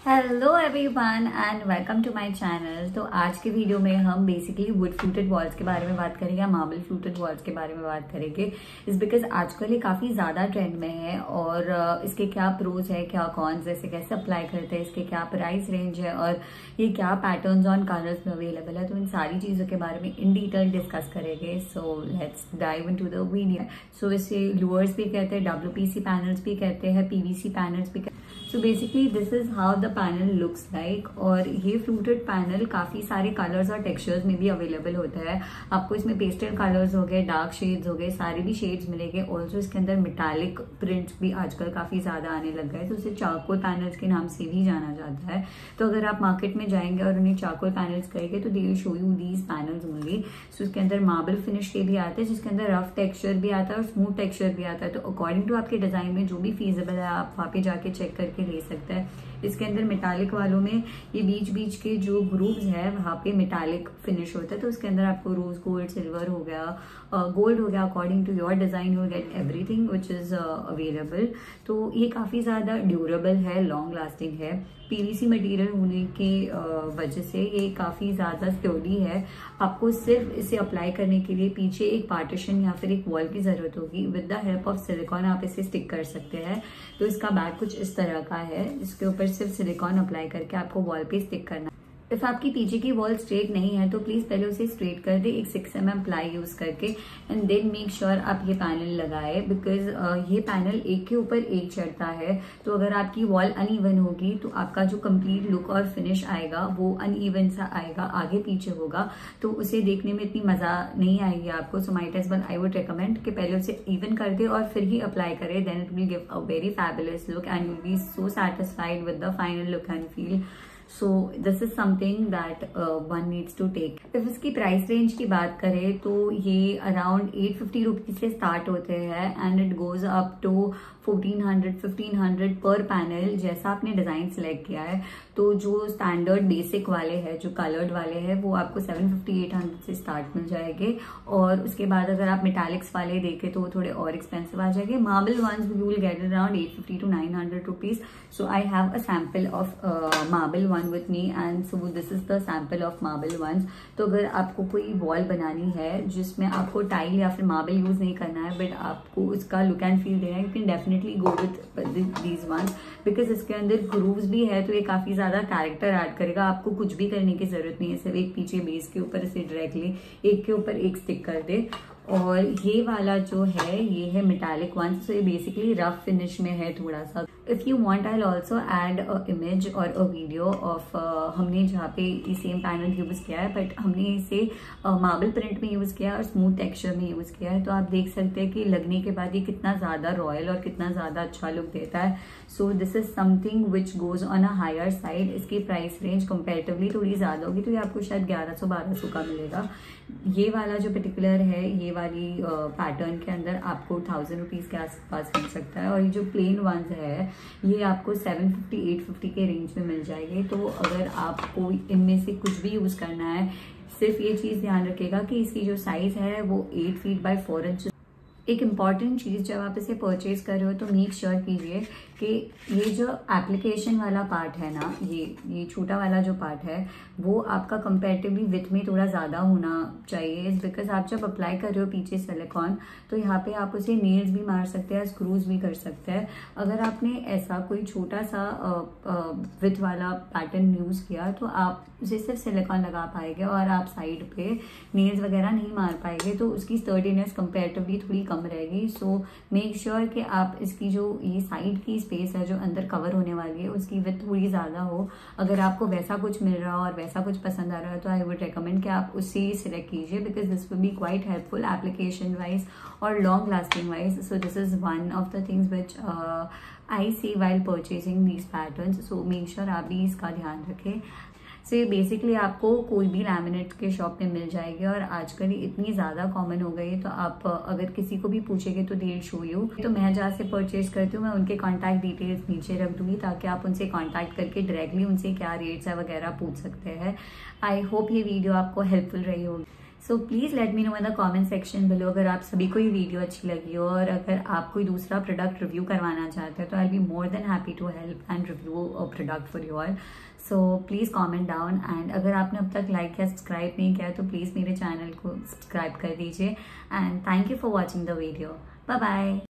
Hello everyone and welcome to my channel. तो आज के वीडियो में हम बेसिकली वुड फ्लूटेड वॉल्स के बारे में बात करेंगे या मार्बल फ्लूटेड वॉल्स के बारे में बात करेंगे। इस बिकॉज आजकल ये काफी ज्यादा ट्रेंड में है और इसके क्या प्रोज है, क्या कॉन्स, जैसे कैसे अप्लाई करते हैं, इसके क्या प्राइस रेंज है और ये क्या पैटर्न्स ऑन कलर्स में अवेलेबल है। तो इन सारी चीजों के बारे में इन डिटेल डिस्कस करेंगे। So let's dive into the video. So इसे लूअर्स भी कहते हैं, WPC पैनल्स भी कहते हैं, PVC पैनल्स भी कहते हैं। So basically this is how the panel looks like. और ये फ्लूटेड पैनल काफी सारे कलर्स और टेक्सचर्स में भी अवेलेबल होता है। आपको इसमें पेस्टल कलर्स हो गए, डार्क शेड्स हो गए, सारे भी शेड्स मिलेंगे। ऑल्सो इसके अंदर मेटालिक प्रिंट्स भी आजकल काफी ज्यादा आने लग गए, तो इसे चारकोल पैनल्स के नाम से भी जाना जाता है। तो अगर आप मार्केट में जाएंगे और उन्हें चारकोल पैनल्स कहेंगे तो they will show you these panels only. So इसके अंदर मार्बल फिनिश के भी आते हैं, जिसके अंदर रफ टेक्सचर भी आता है और स्मूथ टेक्सचर भी आता है। तो अकॉर्डिंग टू आपके डिजाइन में जो भी फीजेबल है आप वहाँ पे जाके चेक करके ले सकते हैं। इसके अंदर मेटालिक वालों में ये बीच बीच के जो ग्रूव्स है वहां पे मेटालिक फिनिश होता है। तो उसके अंदर आपको रोज गोल्ड, सिल्वर हो गया, गोल्ड हो गया, according to your design you will get everything which is available. तो ये काफी ज्यादा ड्यूरेबल है, लॉन्ग लास्टिंग है। PVC मटेरियल होने के वजह से ये काफी ज्यादा स्टर्डी है। आपको सिर्फ इसे अप्लाई करने के लिए पीछे एक पार्टीशन या फिर एक वॉल की जरूरत होगी। With the help of silicon आप इसे स्टिक कर सकते हैं। तो इसका बैक कुछ इस तरह का है, इसके ऊपर सिर्फ सिलिकॉन अप्लाई करके आपको वॉल पे स्टिक करना। इफ आपकी पीछे की वॉल स्ट्रेट नहीं है तो प्लीज पहले उसे स्ट्रेट कर दे एक 6 mm प्लाई यूज करके एंड देन मेक श्योर आप ये पैनल लगाए। बिकॉज ये पैनल एक के ऊपर एक चढ़ता है, तो अगर आपकी वॉल अनइवन होगी तो आपका जो कंप्लीट लुक और फिनिश आएगा वो अनइवन सा आएगा, आगे पीछे होगा, तो उसे देखने में इतनी मजा नहीं आएगी आपको। So might as well I would recommend कि पहले उसे इवन कर दे और फिर ही अप्लाई करे, then it will give a very fabulous look and will be so satisfied with the final look and feel. So this is something that one needs to take. If इसकी price range की बात करें तो ये around 850 rupees से start होते हैं and it goes up to 1400-1500 पर पैनल, जैसा आपने डिजाइन सिलेक्ट किया है। तो जो स्टैंडर्ड बेसिक वाले हैं, जो कलर्ड वाले हैं, वो आपको 750-800 से स्टार्ट मिल जाएंगे। और उसके बाद अगर आप मेटालिक्स वाले देखें तो वो थोड़े और एक्सपेंसिव आ जाएंगे। Marble ones you will get around 850 to 900 rupees. So I have a sample of marble one with me and so this is the sample of marble ones. तो अगर आपको कोई वॉल बनानी है जिसमें आपको टाइल या फिर मार्बल यूज नहीं करना है बट आपको उसका लुक एंड फील देना है, you can definitely go with these ones. Because इसके अंदर ग्रूव्स भी है तो ये काफी ज्यादा कैरेक्टर ऐड करेगा। आपको कुछ भी करने की जरूरत नहीं है, सिर्फ एक पीछे बेस के ऊपर इसे डायरेक्टली एक के ऊपर एक स्टिक कर दे। और ये वाला जो है ये है मेटालिक वन, सो ये बेसिकली रफ फिनिश में है थोड़ा सा। If you want I also add a image और अ वीडियो ऑफ हमने जहाँ पे ये सेम पैनल यूज किया है बट हमने इसे मार्बल प्रिंट में यूज किया है और स्मूथ टेक्सचर में यूज किया है। तो आप देख सकते हैं कि लगने के बाद ये कितना ज्यादा रॉयल और कितना ज्यादा अच्छा लुक देता है। So this is something which goes on a higher side. इसकी प्राइस रेंज कंपेरेटिवली थोड़ी ज्यादा होगी, तो ये आपको शायद 1100-1200 का मिलेगा। ये वाला जो पर्टिकुलर है, ये वाली पैटर्न के अंदर आपको 1000 रुपीज के आसपास मिल सकता है। और ये जो प्लेन वंस है ये आपको 750-850 के रेंज में मिल जाएंगे। तो अगर आपको इनमें से कुछ भी यूज करना है, सिर्फ ये चीज ध्यान रखिएगा कि इसकी जो साइज है वो 8 फीट बाय 4 इंच। एक इम्पॉर्टेंट चीज, जब आप इसे परचेज कर रहे हो तो मेक श्योर कीजिए कि ये जो एप्लीकेशन वाला पार्ट है ना, ये छोटा वाला जो पार्ट है वो आपका कंपैरेटिवली विथ में थोड़ा ज्यादा होना चाहिए। बिकॉज आप जब अप्लाई कर रहे हो पीछे सिलिकॉन तो यहाँ पे आप उसे नेल्स भी मार सकते हैं, स्क्रूज भी कर सकते हैं। अगर आपने ऐसा कोई छोटा सा विथ वाला पैटर्न यूज किया तो आप उसे सिर्फ सिलिकॉन लगा पाएंगे और आप साइड पे नेल्स वगैरह नहीं मार पाएंगे, तो उसकी स्टर्डीनेस कंपैरेटिवली थोड़ी कम रहेगी। सो मेक श्योर कि आप इसकी जो ये साइड की स्पेस है जो अंदर कवर होने वाली है उसकी विड्थ थोड़ी ज्यादा हो। अगर आपको वैसा कुछ मिल रहा हो और वैसा कुछ पसंद आ रहा है तो आई वुड रिकमेंड कि आप उसे सिलेक्ट कीजिए, because this will be quite helpful application wise और long lasting wise. So this is one of the things which I see while purchasing these patterns. सो मेक श्योर आप भी इसका ध्यान रखें। सो ये बेसिकली आपको कोई भी लैमिनेट के शॉप में मिल जाएगी और आजकल ये इतनी ज़्यादा कॉमन हो गई है तो आप अगर किसी को भी पूछेंगे तो दे विल शो यू। तो मैं जहाँ से परचेज करती हूँ मैं उनके कॉन्टैक्ट डिटेल्स नीचे रख दूंगी ताकि आप उनसे कॉन्टैक्ट करके डायरेक्टली उनसे क्या रेट्स है वगैरह पूछ सकते हैं। आई होप ये वीडियो आपको हेल्पफुल रही होगी। So please let me know in the comment section below अगर आप सभी को ये वीडियो अच्छी लगी हो, और अगर आप कोई दूसरा प्रोडक्ट रिव्यू करवाना चाहते हो तो I be more than happy to help and review a product for you all. So please comment down, and अगर आपने अब तक लाइक या सब्सक्राइब नहीं किया तो प्लीज़ मेरे चैनल को सब्सक्राइब कर दीजिए। And thank you for watching the video. Bye bye.